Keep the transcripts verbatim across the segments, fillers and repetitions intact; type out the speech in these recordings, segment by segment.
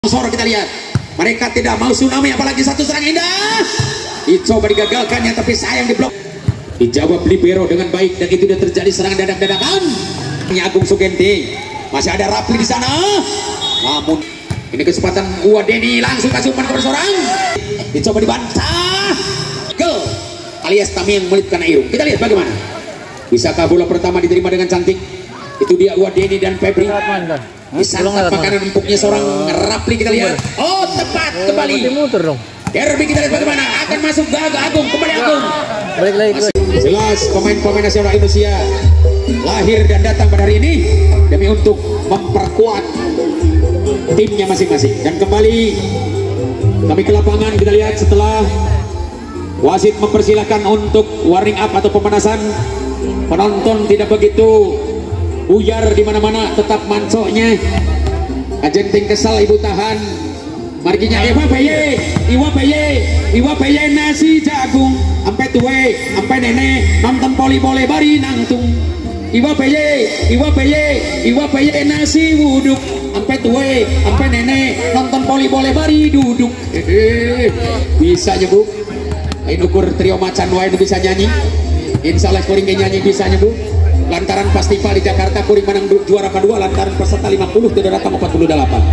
Soro kita lihat, mereka tidak mau tsunami, apalagi satu serangan indah dicoba digagalkannya, tapi sayang di blok. Dijawab libero dengan baik, dan itu sudah terjadi serangan dadak-dadakan. Ini Agung Sugenti, masih ada Rapli di sana. Namun ini kesempatan gua Denny, langsung kasih umpan kepada seorang. Dicoba dibantah. Gol alias Tami yang melitkan Irung. Kita lihat bagaimana. Bisakah bola pertama diterima dengan cantik? Itu dia gua Denny dan Febri. Disantap makanan empuknya seorang Rapli, kita lihat. Oh, tepat kembali. Derby kita lihat bagaimana, akan masuk Gaga Agung, kembali Agung. Balik lagi. Jelas pemain-pemain nasional Indonesia lahir dan datang pada hari ini demi untuk memperkuat timnya masing-masing. Dan kembali kami ke lapangan, kita lihat setelah wasit mempersilahkan untuk warming up atau pemanasan, penonton tidak begitu buyar di mana-mana, tetap mancoknya. Ajenting kesal, ibu tahan. Marginya Ewa Baye, Iwa Baye, Iwa Baye nasi jagung, ampe tuwe, ampe nenek nonton poli boleh bari nangtung. Iwa Baye, Iwa Baye, Iwa Baye nasi wuduk, ampe tuwe, ampe nenek nonton poli boleh bari duduk. Hehehe, bisa nyebu. Lain ukur trio macan wae bisa nyanyi. Insya Allah kuring nyanyi bisa nyebu. Lantaran festival di Jakarta kuring menang juara kedua, lantaran peserta lima puluh tidak datang empat puluh delapan.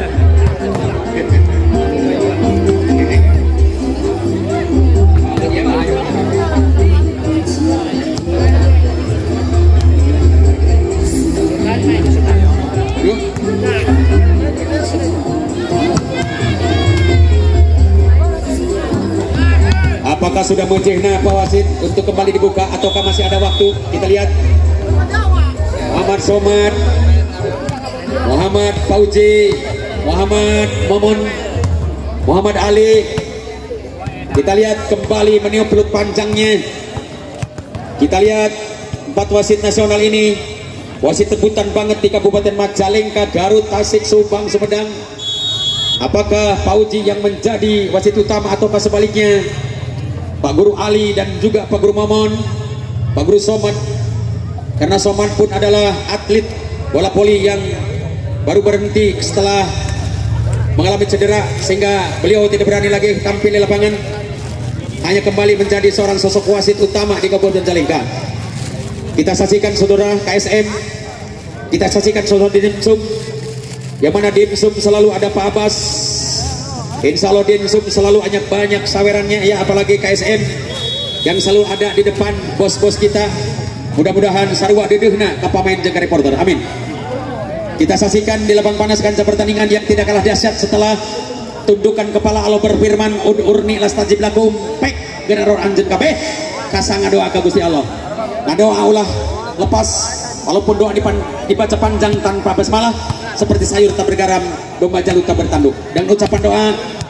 Apakah sudah mujehna Pak Wasit untuk kembali dibuka ataukah masih ada waktu? Kita lihat. Muhammad Somad, Muhammad Fauji, Muhammad Momon, Muhammad Ali. Kita lihat kembali meniup pelut panjangnya. Kita lihat empat wasit nasional ini, wasit rebutan banget di Kabupaten Majalengka, Garut, Tasik, Subang, Sumedang. Apakah Fauji yang menjadi wasit utama ataukah sebaliknya? Pak Guru Ali dan juga Pak Guru Momon, Pak Guru Somad. Karena Somad pun adalah atlet bola voli yang baru berhenti setelah mengalami cedera, sehingga beliau tidak berani lagi tampil di lapangan, hanya kembali menjadi seorang sosok wasit utama di Kabupaten Majalengka. Kita saksikan saudara K S M, kita saksikan saudara Dimsum, yang mana Dimsum selalu ada Pak Abbas. Insya Allah Dimsum selalu banyak banyak sawerannya ya, apalagi K S M yang selalu ada di depan bos-bos kita. Mudah-mudahan sarwa dedehna ke pemain jaga reporter, amin. Kita saksikan di lapang panas kancah pertandingan yang tidak kalah dahsyat setelah tundukan kepala Allah berfirman urni lastajib lakum pek generor anjen kabeh kasang doa ke Gusti Allah. Nah doa Allah lepas, walaupun doa dibaca panjang tanpa basmalah, seperti sayur tak bergaram, domba jalur tak bertanduk. Dan ucapan doa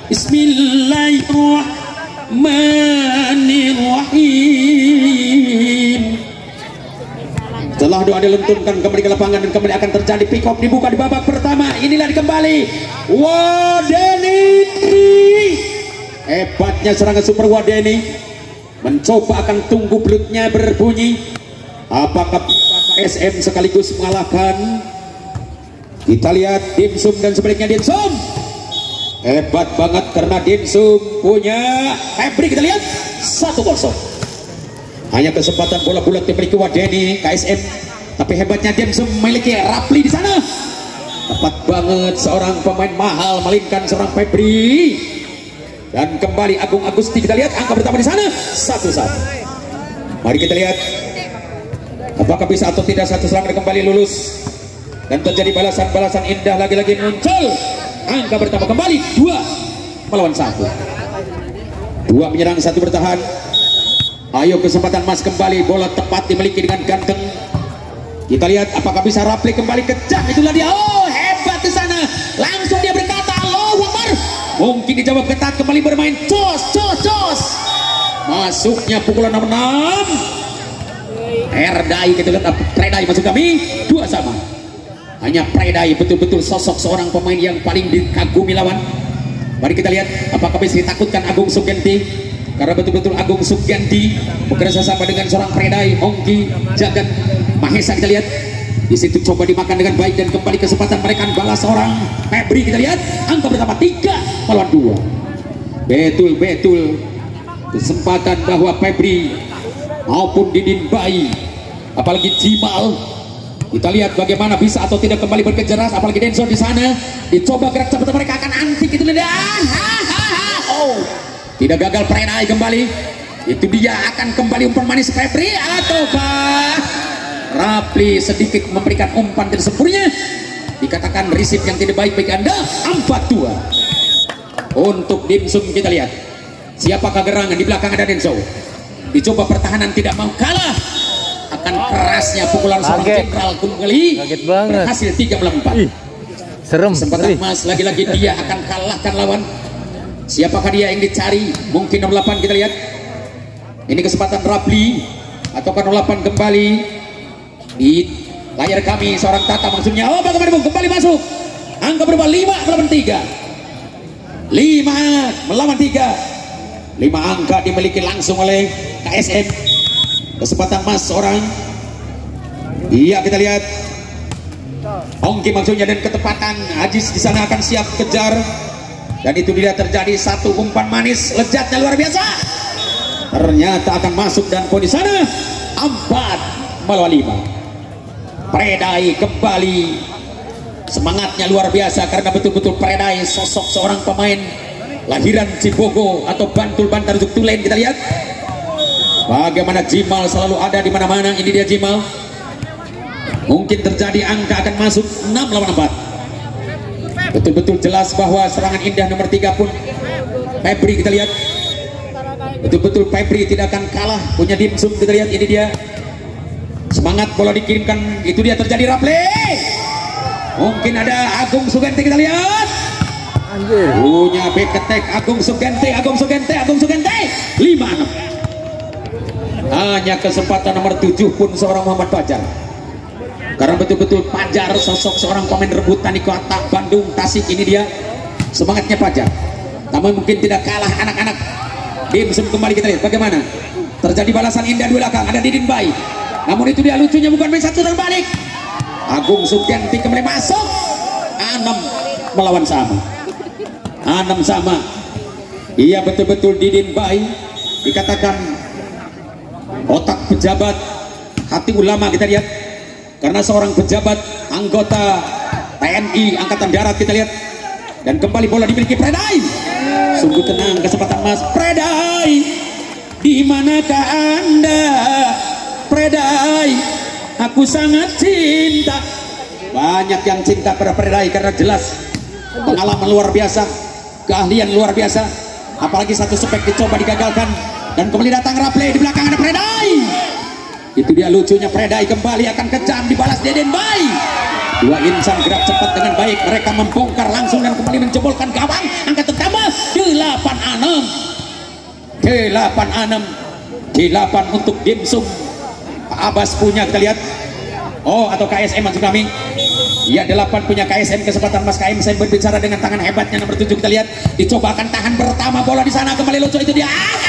Bismillahirrahmanirrahim. Setelah doa dilenturkan kembali ke lapangan dan kembali akan terjadi pick up, dibuka di babak pertama. Inilah kembali Wadeni. Hebatnya serangan super Wadeni, mencoba akan tunggu pelutnya berbunyi. Apakah K S M sekaligus mengalahkan? Kita lihat Dimsum dan sebaliknya. Dimsum hebat banget karena Dimsum punya Febri. Kita lihat satu kosong. Hanya kesempatan bola bulat dimiliki Wadeni K S M, tapi hebatnya Dimsum memiliki Rapli di sana. Tepat banget seorang pemain mahal melingkan seorang Febri. Dan kembali Agung Agusti, kita lihat angka pertama di sana satu-satu. Mari kita lihat apakah bisa atau tidak satu serangan kembali lulus dan terjadi balasan-balasan indah lagi-lagi muncul. Angka pertama kembali dua melawan satu. Dua menyerang, satu bertahan. Ayo kesempatan Mas kembali, bola tepat dimiliki dengan ganteng. Kita lihat apakah bisa Rapli kembali kejar. Itulah dia. Oh hebat di sana. Langsung dia berkata Allahu Akbar. Mungkin dijawab ketat, kembali bermain. Cos, cos, cos. Masuknya pukulan nomor enam. Predai, kita lihat Predai masuk kami dua sama. Hanya Predai betul-betul sosok seorang pemain yang paling dikagumi lawan. Mari kita lihat apakah bisa ditakutkan Agung Sugenti. Karena betul-betul Agung Sugenti bekerja sama dengan seorang Predai, Hongki, Jagat Mahesa. Kita lihat Di situ coba dimakan dengan baik dan kembali kesempatan mereka balas seorang Febri. Kita lihat angka pertama tiga melawan dua. Betul-betul kesempatan bahwa Febri maupun Didin Bayi, apalagi Jimal, kita lihat bagaimana bisa atau tidak kembali berkejaran. Apalagi Denson di sana dicoba gerak cepat, mereka akan antik itu dan oh, tidak gagal. Prenai kembali, itu dia akan kembali umpan manis Febri ataukah Rapli sedikit memberikan umpan tidak sempurna, dikatakan risip yang tidak baik bagi Anda. Empat dua untuk Dimsum. Kita lihat siapakah gerangan di belakang. Ada Denso, dicoba pertahanan tidak mau kalah, akan kerasnya pukulan seorang Jenderal kembali berhasil tiga melawan empat. Serem. Kesempatan emas lagi-lagi dia akan kalahkan lawan. Siapakah dia yang dicari? Mungkin nomor delapan. Kita lihat ini kesempatan Rapli ataukah nomor delapan kembali di layar kami. Seorang Tata maksudnya. Oh, bagaimana Bung? Kembali masuk. Angka berubah lima melawan tiga. lima melawan tiga. lima angka dimiliki langsung oleh K S M. Kesempatan emas seorang. Iya, kita lihat Ongki maksudnya dan ketepatan Ajis di sana akan siap kejar. Dan itu dia terjadi satu umpan manis lezatnya luar biasa. Ternyata akan masuk dan poin di sana empat melawan lima. Predai kembali, semangatnya luar biasa karena betul-betul Predai sosok seorang pemain lahiran Cibogo atau Bantul Bantar untuk Tulen. Kita lihat bagaimana Jimal selalu ada di mana-mana. Ini dia Jimal. Mungkin terjadi angka akan masuk enam lawan empat. Betul-betul jelas bahwa serangan indah nomor tiga pun Febri. Kita lihat betul-betul Febri tidak akan kalah, punya Dimsum. Kita lihat ini dia semangat bola dikirimkan, itu dia terjadi Rapli. Mungkin ada Agung Sugente. Kita lihat punya back attack Agung Sugente. Agung Sugente Agung Sugente lima enam. Hanya kesempatan nomor tujuh pun seorang Muhammad Fajar, karena betul-betul Fajar sosok seorang pemain rebutan di kota Bandung, Tasik. Ini dia semangatnya Fajar, namun mungkin tidak kalah anak-anak Dimsum. Kembali kita lihat bagaimana terjadi balasan indah di belakang. Ada Didin Bayi, namun itu dia lucunya bukan main satu terbalik. Agung Sugianti kembali masuk. Enam melawan sama. Enam sama. Iya, betul-betul Didin Bayi dikatakan otak pejabat hati ulama. Kita lihat karena seorang pejabat anggota T N I Angkatan Darat. Kita lihat dan kembali bola dimiliki Predai. Sungguh tenang, kesempatan Mas Predai. Di manakah Anda Predai? Aku sangat cinta. Banyak yang cinta pada Predai karena jelas pengalaman luar biasa, keahlian luar biasa. Apalagi satu spek dicoba digagalkan dan kembali datang Rapli. Di belakang ada Predai. Itu dia lucunya Predai kembali akan kejam, dibalas Deden Bayi. Dua insan gerak cepat dengan baik, mereka membongkar langsung dan kembali menjebolkan gawang. Angka pertama delapan enam. delapan enam. delapan untuk Dimsum. Pak Abbas punya, kita lihat. Oh, atau K S M maksud kami. Ya, delapan punya K S M. Kesempatan Mas K M saya berbicara dengan tangan hebatnya nomor tujuh. Kita lihat dicoba akan tahan pertama bola di sana, kembali lucu itu dia.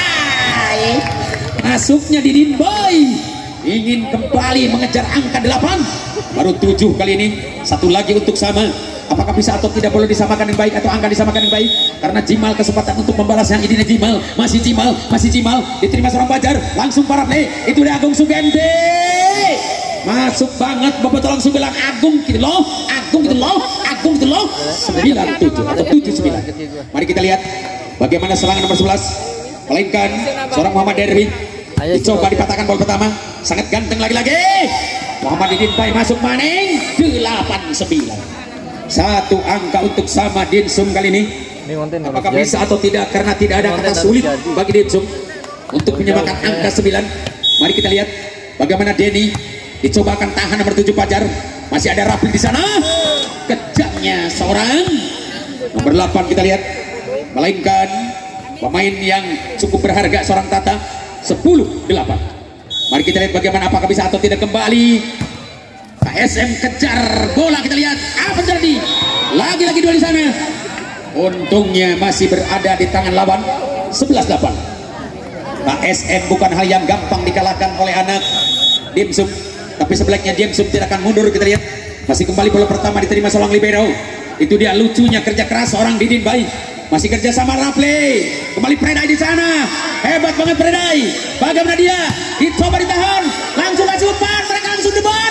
Masuknya Didin Boy ingin kembali mengejar angka delapan. Baru tujuh kali ini. Satu lagi untuk sama. Apakah bisa atau tidak boleh disamakan yang baik atau angka disamakan yang baik? Karena Jimal kesempatan untuk membalas yang ini. Jimal, masih Jimal, masih Jimal. Diterima seorang Fajar, langsung para play. Itu dia Agung Sugente. Masuk banget, Bapak tolong sembilan Agung gitu loh. Agung gitu loh. Agung gitu loh. sembilan tujuh atau tujuh sembilan. Mari kita lihat bagaimana serangan nomor sebelas. Melainkan seorang Muhammad Derwi. Dicoba dipatahkan bola pertama. Sangat ganteng lagi-lagi. Muhammad Didin Bayi masuk maning. delapan sembilan. Satu angka untuk sama Dimsum kali ini. Apakah bisa atau tidak? Karena tidak ada kata sulit bagi Dimsum untuk menyamakan angka sembilan. Mari kita lihat bagaimana Denny dicoba akan tahan nomor tujuh Fajar. Masih ada Rapli di sana. Kejamnya seorang nomor delapan kita lihat. Melainkan pemain yang cukup berharga seorang Tata. Sepuluh delapan. Mari kita lihat bagaimana apakah bisa atau tidak kembali. K S M kejar bola, kita lihat apa terjadi. Lagi-lagi dua di sana. Untungnya masih berada di tangan lawan. Sebelas delapan. K S M bukan hal yang gampang dikalahkan oleh anak Dimsum. tapi sebaliknya Densum tidak akan mundur. Kita lihat masih kembali bola pertama diterima seorang libero. Itu dia lucunya kerja keras seorang Didin baik. Masih kerja sama Rafli. Kembali Predai di sana. Hebat banget Predai. Bagaimana dia? Dicoba ditahan. Langsung kasih umpan. Mereka langsung debar.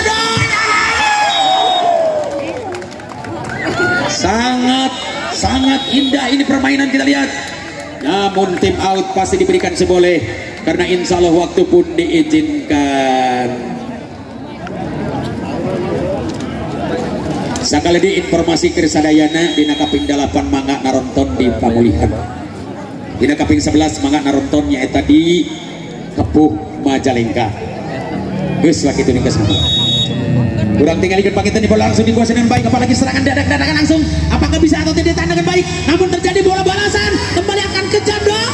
Sangat sangat indah ini permainan kita lihat. Namun tim out pasti diberikan seboleh karena insya Allah waktu pun diizinkan. Sakali di informasi kersadayana dina kaping delapan mangga naronton di pamulihan. Dina kaping sebelas mangga narontonnya eta di Kepuh Majalengka. Geus lagi itu nih kesana. Kurang tinggal ikut paketan di bola langsung dikuasai dengan baik, apalagi serangan dadak-dadakan langsung. Apakah bisa atau tidak ditahan dengan baik? Namun terjadi bola balasan, kembali akan ke jadon.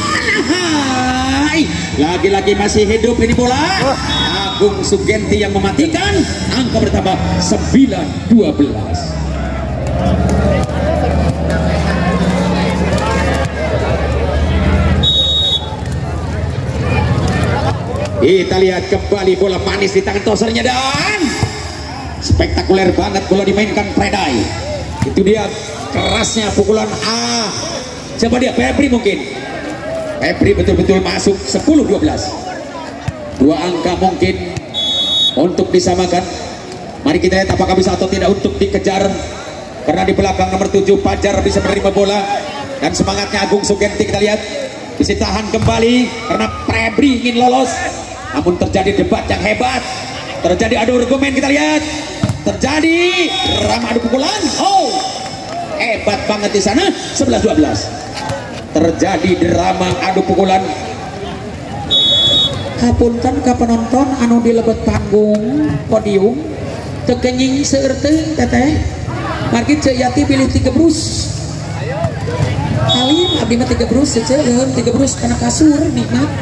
Lagi-lagi masih hidup ini bola. Agung Sugenti yang mematikan. Angka bertambah sembilan dua belas. Kita lihat kembali bola manis di tangan tosernya dan spektakuler banget bola dimainkan Predai. Itu dia kerasnya pukulan A. Coba dia Febri mungkin. Febri betul-betul masuk sepuluh dua belas. Dua angka mungkin untuk disamakan. Mari kita lihat apakah bisa atau tidak untuk dikejar. Karena di belakang nomor tujuh Fajar bisa menerima bola dan semangatnya Agung Sugenti kita lihat bisa tahan kembali karena Febri ingin lolos. Namun terjadi debat yang hebat. Terjadi adu argumen kita lihat. Terjadi drama adu pukulan. Oh, hebat banget di sana. Sebelas dua belas. Terjadi drama adu pukulan. Kapunten ka penonton anu di lebet panggung podium tekenying seueur teh teteh. Margi Ceu Yati pilih tiga brus. Alim abdi mah tiga brus ceueum tiga brus kana kasur nikmat.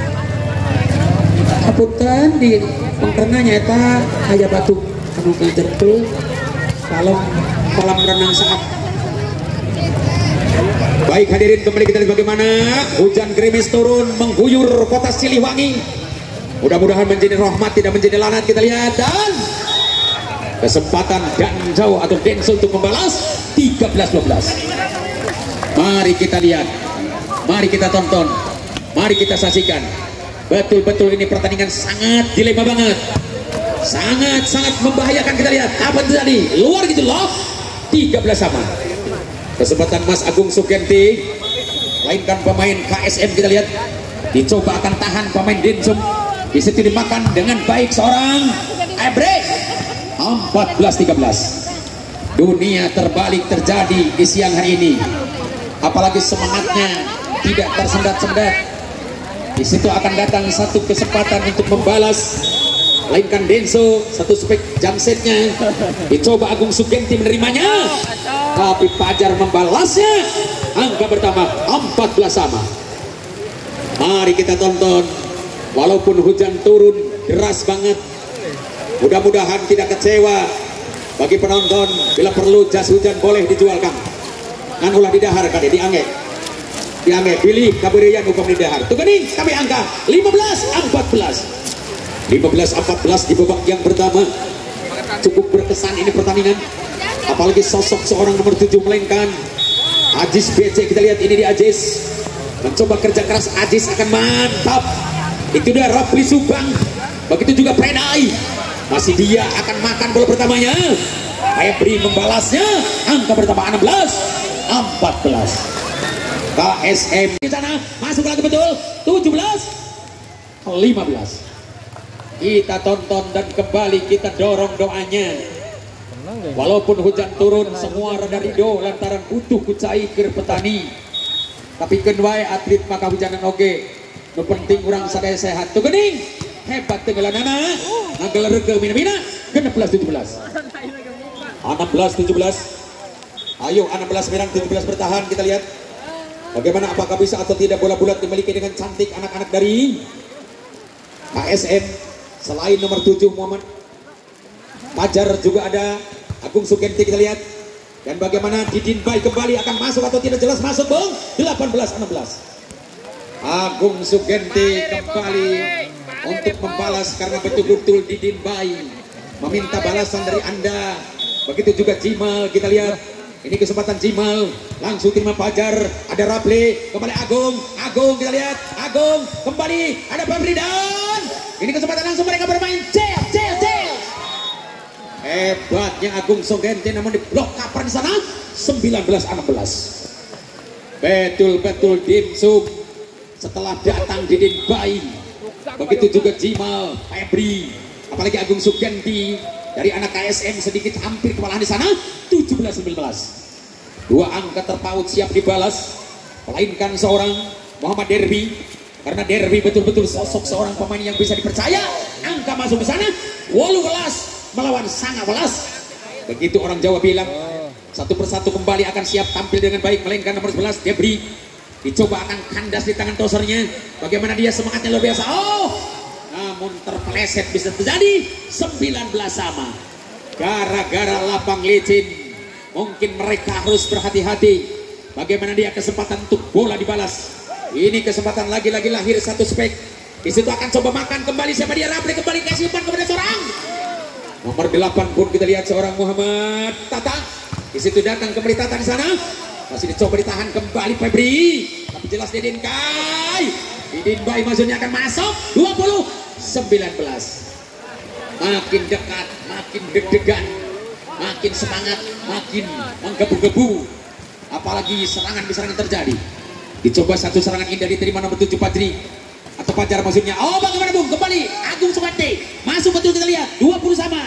Kapunten di pengkerna nyaeta aya batu anu ngajempel kalau kolam renang saat. Baik hadirin, kembali kita lihat bagaimana hujan gerimis turun mengguyur kota Siliwangi. Mudah-mudahan menjadi rahmat tidak menjadi lanat. Kita lihat dan kesempatan Danjau atau Denso untuk membalas tiga belas dua belas. Mari kita lihat, mari kita tonton, mari kita saksikan. Betul-betul ini pertandingan sangat dilema banget, sangat-sangat membahayakan. Kita lihat apa terjadi luar gitu loh. Tiga belas sama. Kesempatan Mas Agung Sugenti lainkan pemain K S M. Kita lihat dicoba akan tahan pemain Densum. Di situ dimakan dengan baik seorang Ebre. Empat belas tiga belas. Dunia terbalik terjadi di siang hari ini. Apalagi semangatnya tidak tersendat-sendat. Di situ akan datang satu kesempatan untuk membalas. Lainkan Denso, satu spek jamsetnya dicoba Agung Sugenti menerimanya, tapi Fajar membalasnya. Angka bertambah empat belas sama. Mari kita tonton. Walaupun hujan turun deras banget, mudah-mudahan tidak kecewa bagi penonton. Bila perlu jas hujan boleh dijualkan. Kan ulah didahar kan ya, diangge diangge pilih kaberian hukum didahar. Tuh gening kami angka lima belas empat belas. lima belas empat belas di babak yang pertama. Cukup berkesan ini pertandingan. Apalagi sosok seorang nomor tujuh melainkan Ajis B C. Kita lihat ini di Ajis. Mencoba kerja keras Ajis akan mantap. Itu dia Rafli Subang. Begitu juga Predai. Masih dia akan makan bola pertamanya. Febri membalasnya. Angka bertambah enam belas empat belas. K S M di sana masuk lagi betul. tujuh belas lima belas. Kita tonton dan kembali kita dorong doanya. Walaupun hujan turun semua rada rido lantaran butuh kucai ke petani. Tapi kenwai atlet maka hujanan oge. Nu penting kurang sadaya sehat. Tuh gening hebat tenggelanana. Anggelar ke mina-mina enam belas tujuh belas. enam belas tujuh belas. Ayo enam belas merang tujuh belas bertahan. Kita lihat bagaimana apakah bisa atau tidak bola bulat dimiliki dengan cantik anak-anak dari K S M. Selain nomor tujuh Muhammad Fajar juga ada Agung Sugenti. Kita lihat dan bagaimana Didin Bay kembali akan masuk atau tidak jelas masuk bang. Delapan belas enam belas. Agung Sugenti kembali untuk membalas karena betul-betul Didin Bay meminta balasan dari Anda. Begitu juga Jimal, kita lihat. Ini kesempatan Jimal, langsung terima Fajar. Ada Rapli, kembali Agung. Agung, kita lihat. Agung, kembali. Ada Febri dan ini kesempatan langsung mereka bermain. Cel, cel, cel. Hebatnya Agung Sogente, namun di blok kapan di sana. sembilan belas enam belas. Betul-betul Dimsum setelah datang Didin Bayi. Begitu juga Jimal, Febri, apalagi Agung Sugenti dari anak K S M sedikit hampir kewalahan di sana. Tujuh belas sembilan belas. Dua angka terpaut siap dibalas, melainkan seorang Muhammad Derby, karena Derby betul-betul sosok seorang pemain yang bisa dipercaya. Angka masuk ke sana delapan belas melawan sangat belas. Begitu orang Jawa bilang. Satu persatu kembali akan siap tampil dengan baik, melainkan nomor sebelas Debri dicoba akan kandas di tangan tosernya. Bagaimana dia semangatnya luar biasa. Oh, namun terpeleset bisa terjadi. Sembilan belas sama gara-gara lapang licin. Mungkin mereka harus berhati-hati. Bagaimana dia kesempatan untuk bola dibalas. Ini kesempatan lagi-lagi lahir satu spek. Di situ akan coba makan kembali siapa dia. Rapli kembali kasih umpan kepada seorang nomor delapan pun kita lihat seorang Muhammad Tata. Di situ datang kembali Tata di sana. Masih dicoba ditahan kembali Febri. Tapi jelas Didin Kai. Didin Bayi maksudnya akan masuk. dua puluh sembilan belas. Makin dekat, makin deg-degan, makin semangat, makin menggebu-gebu. Apalagi serangan serangan terjadi. Dicoba satu serangan indah diterima nomor tujuh Padri atau Fajar maksudnya. Oh, bagaimana Bung? Kembali Agung Sugenti. Masuk betul kita lihat. dua puluh sama.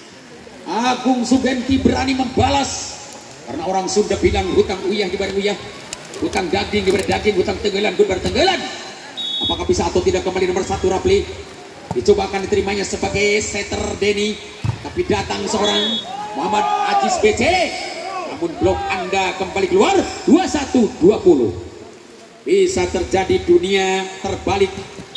Agung Sugenti berani membalas. Karena orang Sunda bilang hutang uyah di bareng uyah, hutang daging di bareng daging, hutang tenggelan di bareng tenggelan. Apakah bisa atau tidak kembali nomor satu Rapli? Dicoba akan diterimanya sebagai setter Denny, tapi datang seorang Muhammad Ajis B C. Namun blok Anda kembali keluar. Dua satu dua puluh. Bisa terjadi dunia terbalik,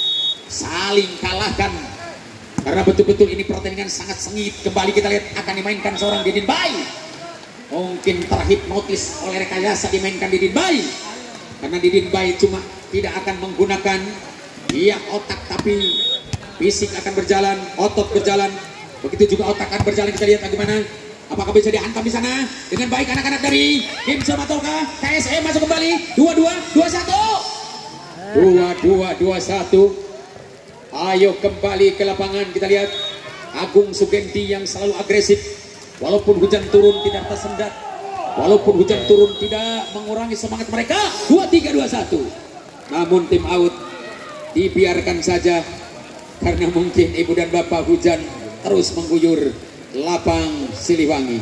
saling kalahkan. Karena betul-betul ini pertandingan sangat sengit. Kembali kita lihat akan dimainkan seorang Didin Bayi. Mungkin terhipnotis oleh rekayasa dimainkan Didin Bayi. Karena Didin Bayi cuma tidak akan menggunakan dia otak, tapi fisik akan berjalan, otot berjalan. Begitu juga otak akan berjalan. Kita lihat bagaimana. Apakah bisa dihantam di sana dengan baik anak-anak dari Dimsum ataukah K S M masuk kembali. Dua dua dua satu. Dua dua dua satu. Ayo kembali ke lapangan. Kita lihat Agung Sugenti yang selalu agresif. Walaupun hujan turun tidak tersendat, walaupun hujan turun tidak mengurangi semangat mereka. Dua tiga dua satu. Namun tim out dibiarkan saja, karena mungkin ibu dan bapak hujan terus mengguyur lapang Siliwangi.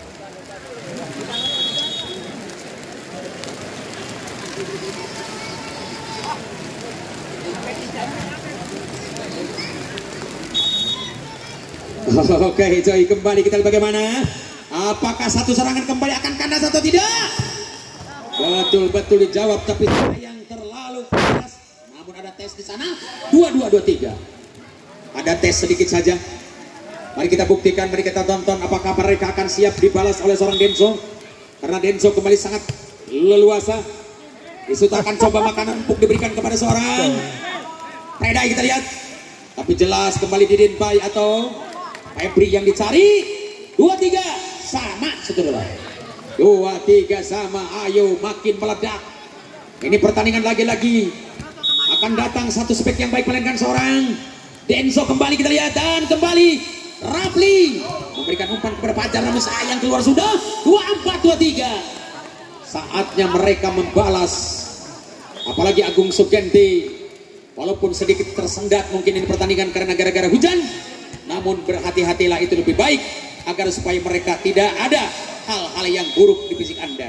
Oke, Joy, kembali kita lihat bagaimana. Apakah satu serangan kembali akan kandas atau tidak? Betul-betul dijawab, tapi yang terlalu keras. Namun ada tes di sana. Dua dua dua tiga. Ada tes sedikit saja. Mari kita buktikan, mari kita tonton apakah mereka akan siap dibalas oleh seorang Denso. Karena Denso kembali sangat leluasa. Disitu akan coba makanan empuk diberikan kepada seorang Pedai, kita lihat. Tapi jelas kembali Didin Bayi atau Febri yang dicari. Dua tiga sama saudara. Dua tiga sama. Ayo makin meledak. Ini pertandingan lagi-lagi akan datang satu spek yang baik, melainkan seorang Denso. Kembali kita lihat dan kembali Rapli memberikan umpan kepada Fajar, namun sayang keluar sudah. Dua empat dua tiga. Saatnya mereka membalas. Apalagi Agung Sugenti, walaupun sedikit tersendat mungkin ini pertandingan karena gara-gara hujan, namun berhati-hatilah, itu lebih baik agar supaya mereka tidak ada hal-hal yang buruk di fisik Anda.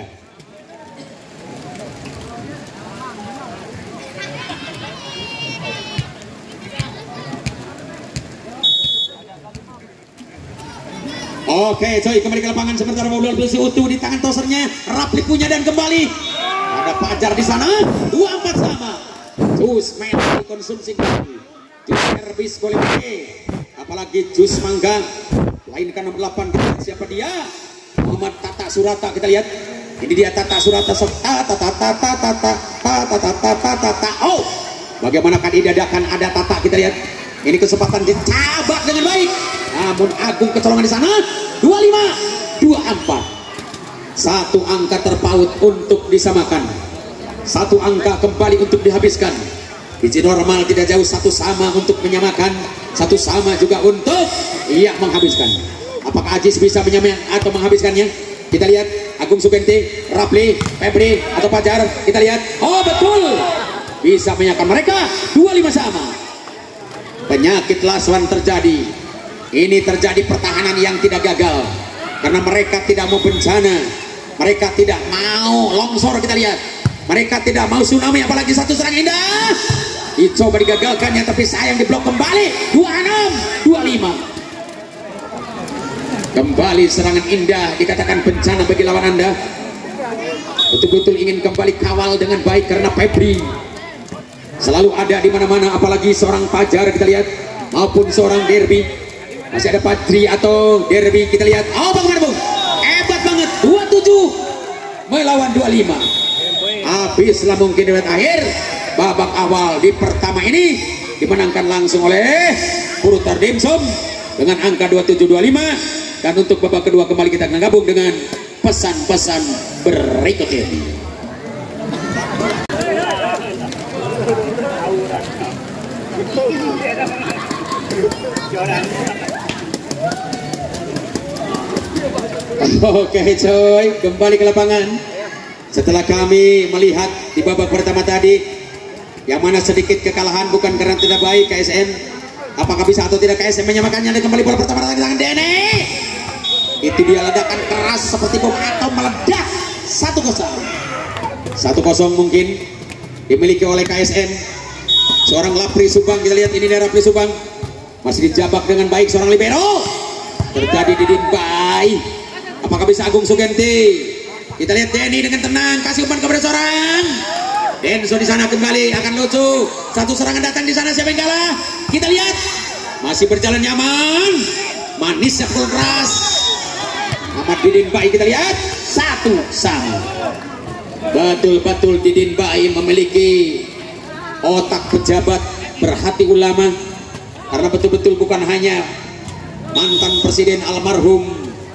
Oke, coy, kembali ke lapangan sementara bola besi utuh di tangan tosernya. Rapli punya dan kembali ada Fajar di sana. Dua empat sama. Jus merah dikonsumsi lagi. Jus herbis boleh pakai. Apalagi jus mangga. Lainkan nomor delapan, siapa dia? Muhammad Tata Surata, kita lihat. Ini dia Tata Surata. Tata Tata Tata Tata Tata Tata Tata. Oh, bagaimana kan didadakan ada Tata, kita lihat. Ini kesempatan ditabak dengan baik. namun Agung kecolongan di sana. Dua lima, dua empat. Satu angka terpaut untuk disamakan, satu angka kembali untuk dihabiskan. Biji normal tidak jauh, satu sama untuk menyamakan, satu sama juga untuk ia menghabiskan. Apakah Ajis bisa menyamakan atau menghabiskannya? Kita lihat Agung Sugenti, Rapli, Febri atau Fajar. Kita lihat, oh betul, bisa menyamakan mereka. Dua lima sama. Penyakit lasuan terjadi. Ini terjadi pertahanan yang tidak gagal karena mereka tidak mau bencana, mereka tidak mau longsor. Kita lihat, mereka tidak mau tsunami, apalagi satu serangan indah dicoba digagalkannya, tapi sayang diblok kembali. Dua enam, dua lima. Kembali serangan indah, dikatakan bencana bagi lawan Anda. Betul-betul ingin kembali kawal dengan baik karena Febri selalu ada di mana-mana, apalagi seorang Fajar kita lihat, maupun seorang Derby. Masih ada Patri atau Derby, kita lihat. Oh bagaimana Bung, hebat banget. Dua tujuh melawan dua lima. Habislah mungkin di akhir babak awal di pertama ini dimenangkan langsung oleh Purutar Dimsum dengan angka dua tujuh dua lima. Dan untuk babak kedua kembali kita akan gabung dengan pesan-pesan berikut ini. Oke coy, kembali ke lapangan setelah kami melihat di babak pertama tadi yang mana sedikit kekalahan bukan karena tidak baik K S M. Apakah bisa atau tidak K S M menyamakannya? Dan kembali bola pertama datang di tangan Dene. Itu dia ledakan keras seperti bom atom meledak. Satu kosong. Satu kosong mungkin dimiliki oleh K S M. Seorang Lapri Subang, kita lihat ini dari Lapri Subang masih dijabak dengan baik seorang libero. Terjadi di Dinbai. Apakah bisa Agung Sugenti? Kita lihat Denny dengan tenang kasih umpan kepada seorang Denso di sana, kembali akan lucu. Satu serangan datang di sana, siapa yang kalah? Kita lihat masih berjalan nyaman, manis yang keras. Ahmad Didin Bai, kita lihat satu sama. Betul-betul Didin Bai memiliki otak pejabat berhati ulama, karena betul-betul bukan hanya mantan presiden almarhum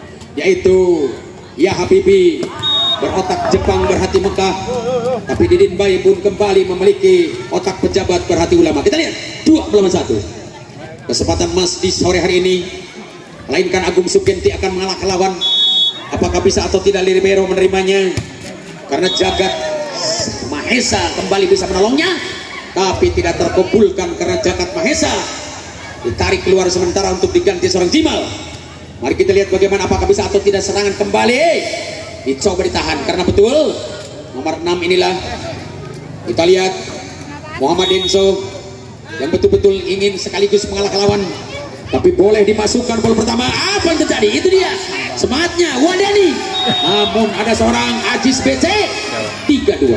yaitu Ya Habibie berotak Jepang berhati Mekah, tapi Didin Bai pun kembali memiliki otak pejabat berhati ulama. Kita lihat dua melawan satu. Kesempatan emas di sore hari ini, melainkan Agung Sugenti akan mengalahkan lawan. Apakah bisa atau tidak libero menerimanya? Karena jagat Mahesa kembali bisa menolongnya, tapi tidak terkabulkan karena jagat Mahesa ditarik keluar sementara untuk diganti seorang Jimal. Mari kita lihat bagaimana, apakah bisa atau tidak serangan kembali. Dicoba ditahan karena betul nomor enam inilah. Kita lihat Muhammad Denso yang betul-betul ingin sekaligus mengalahkan lawan, tapi boleh dimasukkan bola pertama. Apa yang terjadi? Itu dia semangatnya Wadani. Namun ada seorang Ajis B C. Tiga dua.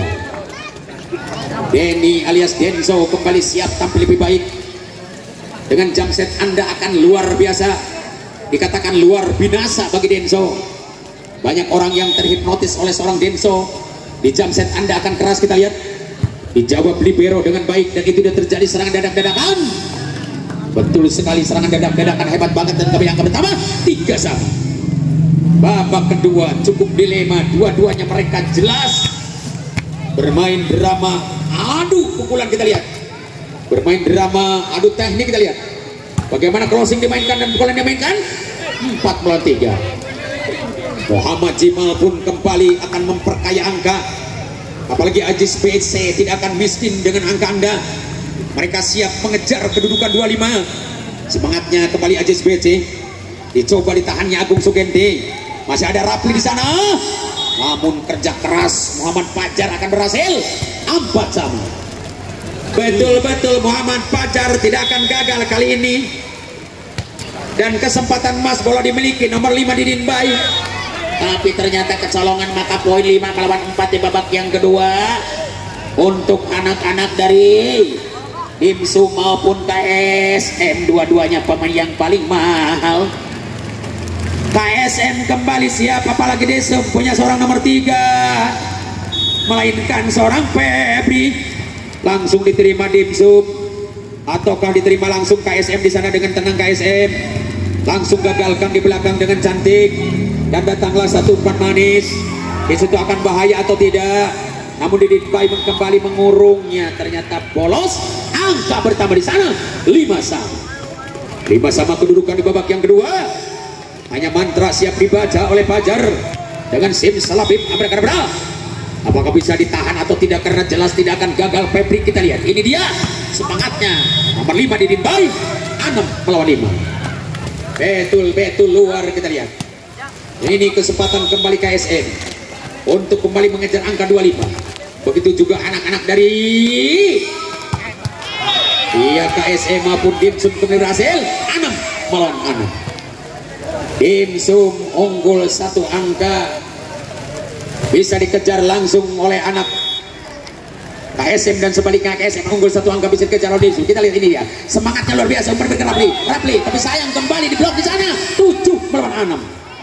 Denny alias Denso kembali siap tampil lebih baik. Dengan jam set Anda akan luar biasa, dikatakan luar binasa bagi Denso. Banyak orang yang terhipnotis oleh seorang Denso. Di jam set Anda akan keras. Kita lihat dijawab libero dengan baik, dan itu sudah terjadi serangan dadak-dadakan. Betul sekali, serangan dadak-dadakan hebat banget. Dan kami yang pertama tiga sama. Babak kedua cukup dilema, dua-duanya mereka jelas bermain drama adu pukulan. Kita lihat bermain drama adu teknik. Kita lihat bagaimana crossing dimainkan dan pukulan dimainkan. Empat melawan tiga. Muhammad Jimal pun kembali akan memperkaya angka, apalagi Ajis B C tidak akan miskin dengan angka Anda. Mereka siap mengejar kedudukan dua lima. Semangatnya kembali Ajis B C. Dicoba ditahannya Agung Sugenti. Masih ada Rapli di sana. Namun kerja keras Muhammad Fajar akan berhasil. Empat sama. Betul-betul Muhammad Fajar tidak akan gagal kali ini. Dan kesempatan emas bola dimiliki nomor lima Didin Bai. Tapi ternyata kecolongan, maka poin lima melawan empat di babak yang kedua untuk anak-anak dari Dimsum maupun K S M. Dua-duanya pemain yang paling mahal. K S M kembali siap, apalagi Dimsum punya seorang nomor tiga, melainkan seorang Febri. Langsung diterima Dimsum ataukah diterima langsung K S M di sana dengan tenang K S M. langsung gagalkan di belakang dengan cantik, dan datanglah satu umpan manis. Di situ akan bahaya atau tidak, namun Didin Bayi kembali mengurungnya, ternyata bolos. Angka bertambah di sana lima sama. lima sama kedudukan di babak yang kedua. Hanya mantra siap dibaca oleh Fajar dengan simsalabim abrakadabra. Apakah bisa ditahan atau tidak, karena jelas tidak akan gagal Febri. Kita lihat, ini dia semangatnya nomor lima Didin Bayi, enam melawan lima. Betul-betul luar. Kita lihat, ini kesempatan kembali K S M untuk kembali mengejar angka dua puluh lima. Begitu juga anak-anak dari iya K S M maupun Dimsum kembali berhasil enam melawan enam. Dimsum unggul satu angka, bisa dikejar langsung oleh anak K S M, dan sebaliknya K S M unggul satu angka bisa dikejar oleh Dimsum. Kita lihat ini dia semangatnya luar biasa umpan bergerak Rapli, Rapli, tapi sayang kembali di blok di sana tujuh melawan enam.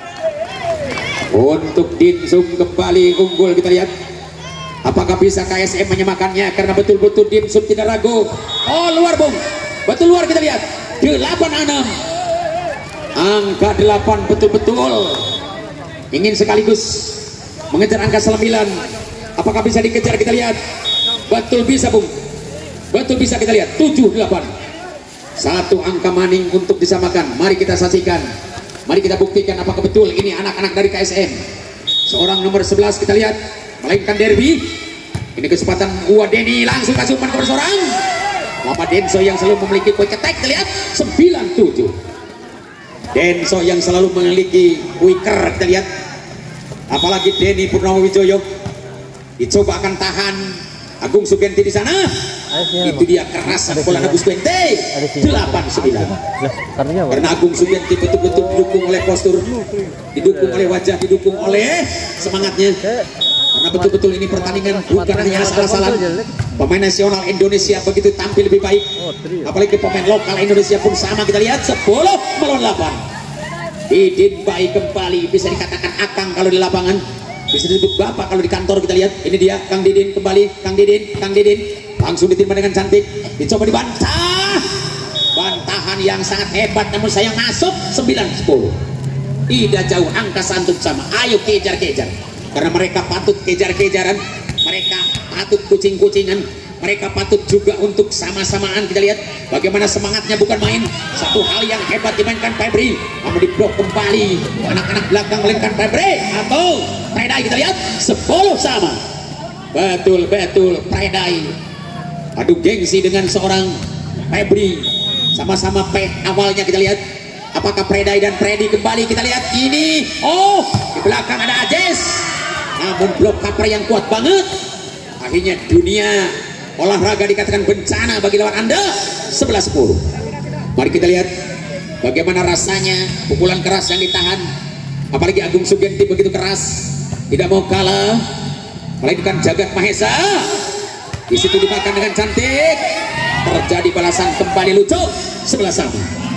Untuk Dimsum kembali unggul. Kita lihat apakah bisa K S M menyemakannya, karena betul-betul Dimsum tidak ragu. Oh luar bung, betul luar. Kita lihat delapan enam, angka delapan betul-betul ingin sekaligus mengejar angka sembilan. Apakah bisa dikejar? Kita lihat, betul bisa bung, betul bisa. Kita lihat tujuh delapan, satu angka maning untuk disamakan. Mari kita saksikan, mari kita buktikan apakah betul ini anak-anak dari K S M. Seorang nomor sebelas kita lihat melainkan derby. Ini kesempatan gua Denny, langsung kasih umpan kepada seorang Lama Denso yang selalu memiliki quick attack. Kita lihat sembilan tujuh, Denso yang selalu memiliki quicker. Kita lihat apalagi Denny Purnomo Wijoyo dicoba akan tahan Agung Sugenti di sana. Itu dia keras bola Agus Bente. Delapan sembilan, karena Agung Sugenti betul-betul didukung oleh postur, didukung oleh wajah, didukung oleh semangatnya, karena betul-betul ini pertandingan bukan hanya asal-asalan. Pemain nasional Indonesia begitu tampil lebih baik, apalagi pemain lokal Indonesia pun sama. Kita lihat sepuluh melawan delapan. Didin Bayi kembali, bisa dikatakan akang kalau di lapangan, bisa disebut bapak kalau di kantor. Kita lihat ini dia Kang Didin kembali, Kang Didin, Kang Didin langsung diterima dengan cantik, dicoba dibantah, bantahan yang sangat hebat, namun sayang masuk sembilan sepuluh. Tidak jauh, angka santun sama. Ayo kejar-kejar, karena mereka patut kejar-kejaran, mereka patut kucing-kucingan, mereka patut juga untuk sama-samaan. Kita lihat bagaimana semangatnya, bukan main. Satu hal yang hebat dimainkan Febri, namun diblok kembali anak-anak belakang melainkan Febri atau Predai. Kita lihat sepuluh sama. Betul-betul Predai adu gengsi dengan seorang Febri, sama-sama P awalnya. Kita lihat apakah Predai dan Freddy kembali. Kita lihat ini, oh di belakang ada Ajes, namun blok cover yang kuat banget. Akhirnya dunia olahraga dikatakan bencana bagi lawan Anda. Sebelas sepuluh. Mari kita lihat bagaimana rasanya pukulan keras yang ditahan, apalagi Agung Sugenti begitu keras, tidak mau kalah melainkan Jagat Mahesa. Di situ dimakan dengan cantik, terjadi balasan kembali lucu. Sebelas sama.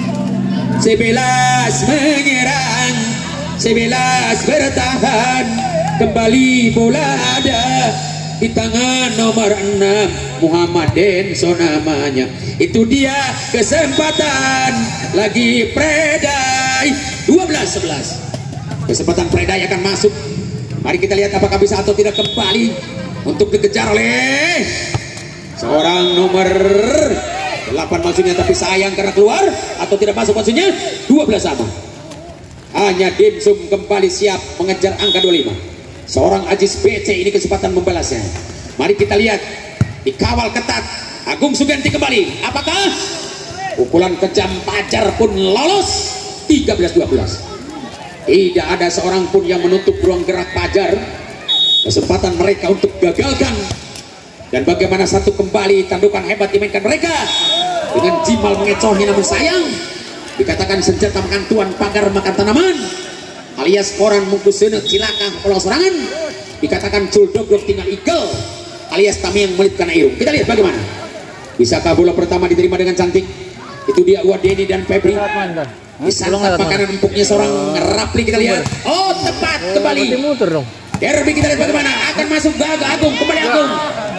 Sebelas menyerang, sebelas bertahan. Kembali bola ada di tangan nomor enam Muhammad Denso namanya. Itu dia kesempatan lagi Predai. Dua belas sebelas, kesempatan Predai akan masuk. Mari kita lihat apakah bisa atau tidak kembali untuk dikejar oleh seorang nomor delapan maksudnya, tapi sayang karena keluar atau tidak masuk maksudnya. Dua belas sama. Hanya Dimsum kembali siap mengejar angka dua puluh lima. Seorang Ajis B C ini kesempatan membalasnya. Mari kita lihat, dikawal ketat Agung Sugenti kembali. Apakah pukulan kejam Fajar pun lolos? Tiga belas dua belas. Tidak ada seorang pun yang menutup ruang gerak Fajar. Kesempatan mereka untuk gagalkan, dan bagaimana satu kembali tandukan hebat dimainkan mereka dengan Jimal mengecohnya, namun sayang dikatakan senjata makan tuan pagar makan tanaman, alias koran mungkus senek cilaka pulau serangan, dikatakan culdogrok tinggal igel, alias tami yang melit karena irung. Kita lihat bagaimana bisakah bola pertama diterima dengan cantik. Itu dia Wadeni dan Febri, disantap makanan empuknya seorang Rapli. Kita lihat, oh tepat kembali Derby. Kita lihat bagaimana akan masuk Gaga Agung, kembali Agung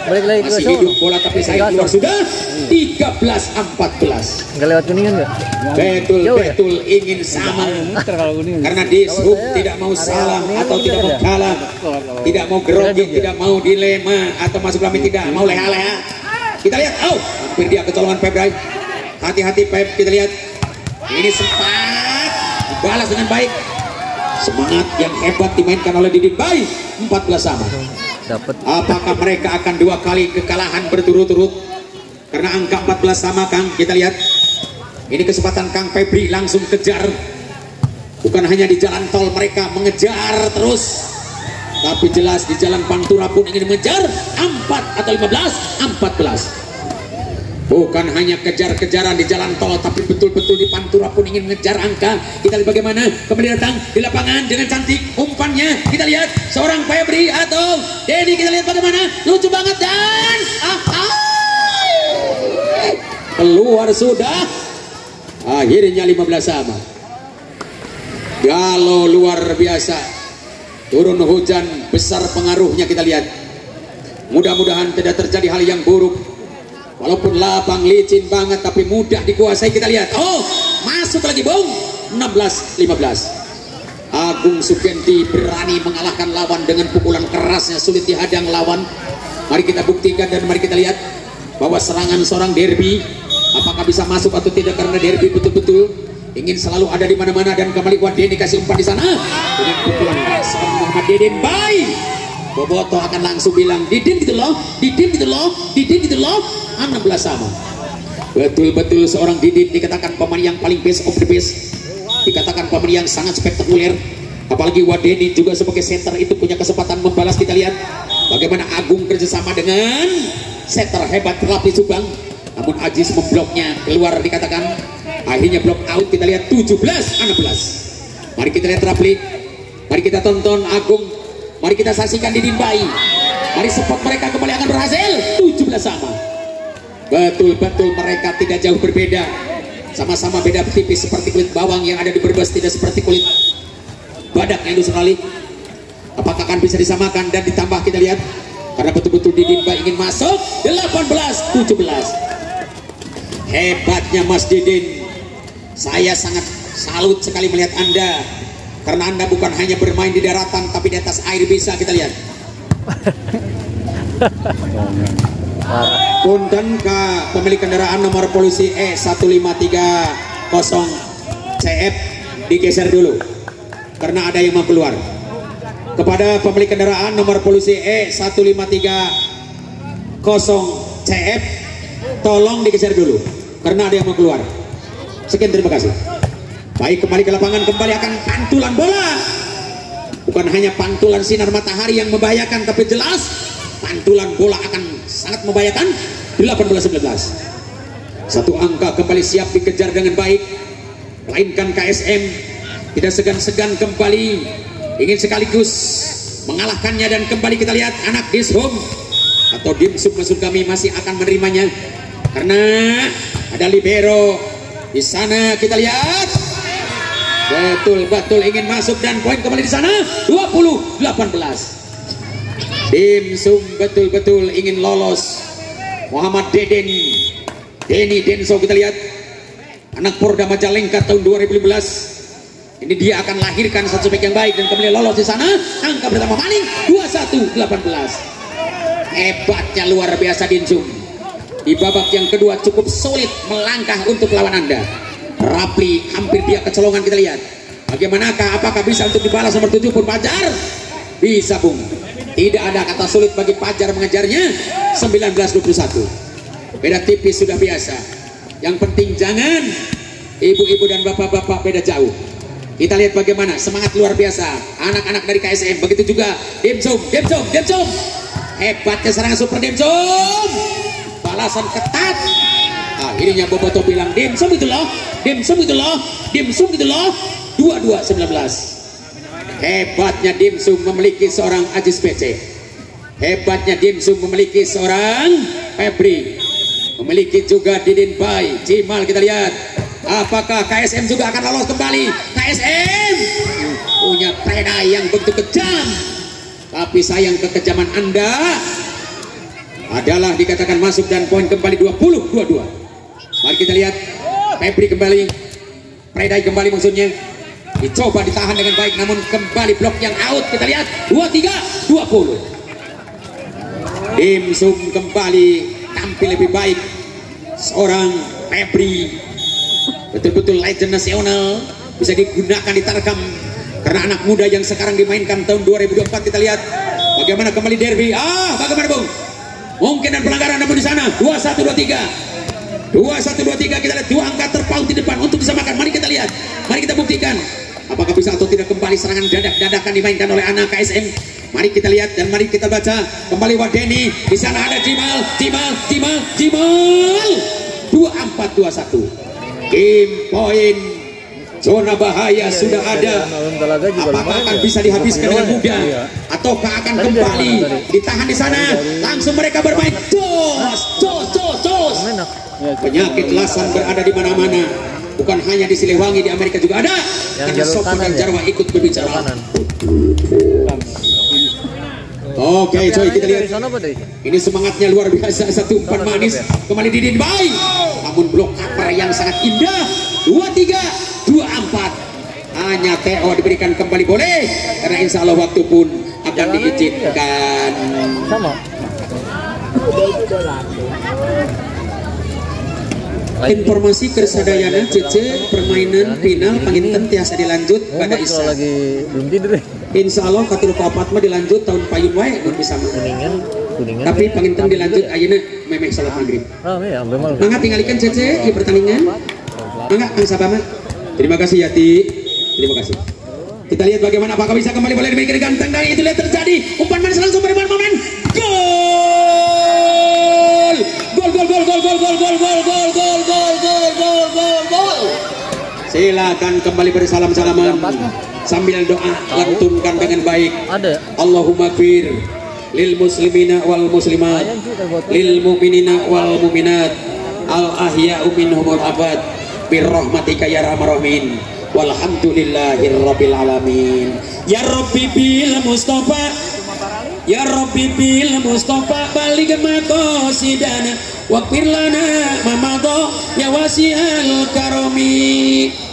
Balik lagi ke masih Solo. hidup bola tapi saya keluar sudah. Tiga belas empat belas. Nggak lewat kuningan nggak? Betul-betul ya? Ingin sama. Karena dishub tidak mau salam atau tidak mau kalah, tidak mau grogi, tidak mau dilema atau masuk dalam tidak mau leha-leha. Kita lihat, oh, hampir dia kecolongan Pep Drive. Hati-hati Pep, kita lihat. Ini sempat dibalas dengan baik. Semangat yang hebat dimainkan oleh Didin Bay. Empat belas sama. Apakah mereka akan dua kali kekalahan berturut-turut? Karena angka empat belas sama, Kang. Kita lihat. Ini kesempatan Kang Febri langsung kejar. Bukan hanya di jalan tol mereka mengejar terus, tapi jelas di jalan Pantura pun ingin mengejar. Empat atau lima belas, empat belas. Bukan hanya kejar-kejaran di jalan tol, tapi betul-betul di Pantura pun ingin mengejar angka. Kita lihat bagaimana kembali datang di lapangan dengan cantik umpannya. Kita lihat seorang Febri atau Denny. Kita lihat bagaimana lucu banget dan ah, ah, keluar sudah. Akhirnya lima belas sama. Galau luar biasa. Turun hujan besar pengaruhnya, kita lihat. Mudah-mudahan tidak terjadi hal yang buruk. Walaupun lapang licin banget tapi mudah dikuasai. Kita lihat. Oh, masuk lagi Bung. enam belas lima belas. Agung Sugenti berani mengalahkan lawan dengan pukulan kerasnya, sulit dihadang lawan. Mari kita buktikan dan mari kita lihat bahwa serangan seorang Derby apakah bisa masuk atau tidak, karena Derby betul-betul ingin selalu ada di mana-mana. Dan kembali Wadeni kasih umpan di sana dengan pukulan keras Muhammad Didin Bay. Boboto akan langsung bilang Didin gitu loh, Didin gitu loh, Didin gitu loh. enam belas sama. Betul-betul seorang Didin dikatakan pemain yang paling best of the best, dikatakan pemain yang sangat spektakuler. Apalagi Wadeni juga sebagai center itu punya kesempatan membalas. Kita lihat bagaimana Agung kerjasama dengan center hebat Rapi Subang, namun Ajis membloknya keluar, dikatakan akhirnya blok out. Kita lihat tujuh belas enam belas. Mari kita lihat Rapli, mari kita tonton Agung, mari kita saksikan Didin Bay. Mari support mereka kembali akan berhasil. Tujuh belas sama. Betul-betul mereka tidak jauh berbeda, sama-sama beda tipis seperti kulit bawang yang ada di Brebes, tidak seperti kulit badak yang di Australia. Apakah akan bisa disamakan dan ditambah? Kita lihat, karena betul-betul Didin Bay ingin masuk. Delapan belas tujuh belas. Hebatnya Mas Didin, saya sangat salut sekali melihat Anda, karena Anda bukan hanya bermain di daratan tapi di atas air bisa. Kita lihat. Punten ke pemilik kendaraan nomor polisi E satu lima tiga nol C F digeser dulu karena ada yang mau keluar. Kepada pemilik kendaraan nomor polisi E satu lima tiga nol C F tolong digeser dulu karena ada yang mau keluar. Sekian, terima kasih. Baik, kembali ke lapangan, kembali akan pantulan bola. Bukan hanya pantulan sinar matahari yang membahayakan, tapi jelas pantulan bola akan sangat membahayakan. Delapan belas sembilan belas. Satu angka kembali siap dikejar dengan baik, melainkan K S M tidak segan-segan kembali ingin sekaligus mengalahkannya. Dan kembali kita lihat anak Dishub atau Dimsum maksud kami masih akan menerimanya karena ada libero di sana. Kita lihat betul-betul ingin masuk dan poin kembali di sana. Dua puluh delapan belas. Dimsum betul-betul ingin lolos. Muhammad Deden Denny Denso, kita lihat anak Polda Majalengka tahun dua ribu lima belas. Ini dia akan lahirkan satu back yang baik dan kembali lolos di sana. Angka pertama maning dua puluh satu delapan belas. Hebatnya luar biasa Dimsum. Di babak yang kedua cukup sulit melangkah untuk lawan Anda. Rapli hampir dia kecolongan. Kita lihat bagaimanakah, apakah bisa untuk dibalas nomor tujuh pun Pajar? Bisa Bung. Tidak ada kata sulit bagi Pajar mengejarnya. Sembilan belas dua puluh satu. Beda tipis sudah biasa. Yang penting jangan ibu-ibu dan bapak-bapak beda jauh. Kita lihat bagaimana semangat luar biasa anak-anak dari K S M. Begitu juga Dimsum, Dimsum, Dimsum. Hebatnya serangan super Dimsum. Balasan ketat. Akhirnya Boboto bilang Dimsum itu loh, Dimsum itu loh, Dimsum itu loh. Dua dua sembilan belas. Hebatnya Dimsum memiliki seorang Ajis P C. Hebatnya Dimsum memiliki seorang Febri. Memiliki juga Didin Bay, Cimal. Kita lihat apakah K S M juga akan lolos kembali. K S M punya predai yang begitu kejam, tapi sayang kekejaman Anda adalah dikatakan masuk dan poin kembali dua puluh dua puluh dua. Mari kita lihat Febri kembali, Predai kembali maksudnya, dicoba ditahan dengan baik namun kembali blok yang out. Kita lihat dua puluh tiga dua puluh. Dimsum kembali tampil lebih baik, seorang Febri betul-betul legend nasional, bisa digunakan di Tarkam karena anak muda yang sekarang dimainkan tahun dua ribu dua puluh empat. Kita lihat bagaimana kembali derby. Ah, bagaimana Bung? Mungkin ada pelanggaran namun di sana dua satu dua tiga. dua satu dua tiga, kita lihat dua angka terpaut di depan untuk disamakan. Mari kita lihat, mari kita buktikan apakah bisa atau tidak kembali serangan dadak-dadakan dimainkan oleh anak K S M. Mari kita lihat dan mari kita baca kembali Wadeni. Di sana ada Jimal, Jimal, Jimal, Jimal. dua empat dua satu. Game point zona bahaya sudah ada. Apakah akan bisa dihabiskan dengan mudah ataukah akan kembali ditahan di sana? Langsung mereka bermain. Jos, jos, jos, jos. Penyakit lasan berada di mana-mana, bukan hanya di Siliwangi, di Amerika juga ada. Karena Sopon dan Jarwa ikut berbicara. Oke, coy, kita lihat. Ini semangatnya luar biasa, satu umpan manis kembali Didin Bay. Namun blok cover yang sangat indah. dua tiga dua empat. Hanya T O diberikan kembali boleh karena insya Allah waktu pun akan diizinkan. Sama. Informasi Kersadayana C C permainan final panginten tiasa dilanjut pada Isa. Lagi belum tidur. Insya Allah katul papat mah dilanjut tahun payun wae mun bisa mah. Kuningan, kuningan. Tapi panginten dilanjut ayeuna memeh salat maghrib. Oh iya, memang. Mangga tingalikeun C C di pertandingan. Mangga Kang Sabama. Terima kasih Yati. Terima kasih. Kita lihat bagaimana apakah bisa kembali boleh diberikan tendang itu lihat terjadi. Umpan manis langsung bermain momen. Gol! Gol gol gol gol gol gol gol gol gol gol gol gol gol gol gol. Silakan kembali bersalam-salaman sambil doa lantunkan dengan baik. Allahumma fir lil muslimina wal muslimat lil mu'minina wal mu'minat al ahya'u minhum wal abad birrahmatika ya arhamar rahimin walhamdulillahirabbil alamin. Ya Rabbi bil Mustafa, ya Rabbi bil Mustafa balik maqasidana waqfir lana ma madha ya wasi'al karami.